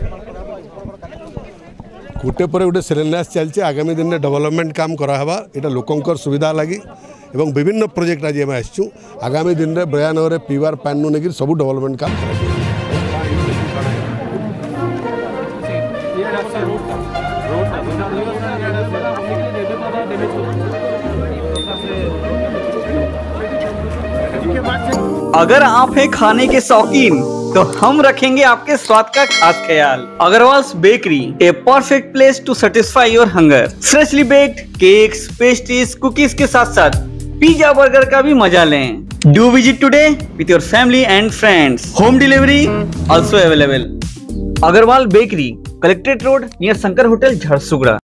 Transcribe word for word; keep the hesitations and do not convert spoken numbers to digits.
गोटे पर गोटे शिलान्यास चलছে आगामी दिन में डेवलपमेंट काम करावा यहाँ लोकंर सुविधा लगी एवं विभिन्न प्रोजेक्ट आज आम आसचु आगामी दिन में बयानगर पीवार पानी नु नहीं सब डेवलपमेंट काम करा। अगर आप हैं खाने के शौकीन तो हम रखेंगे आपके स्वाद का खास ख्याल। Agarwal's bakery, a perfect place to satisfy your hunger. Freshly baked cakes, pastries, cookies के साथ साथ पिज्जा बर्गर का भी मजा लें। Do visit today with your family and friends. Home delivery also available. Agarwal bakery, collectorate road near Shankar hotel, झड़सुगड़ा।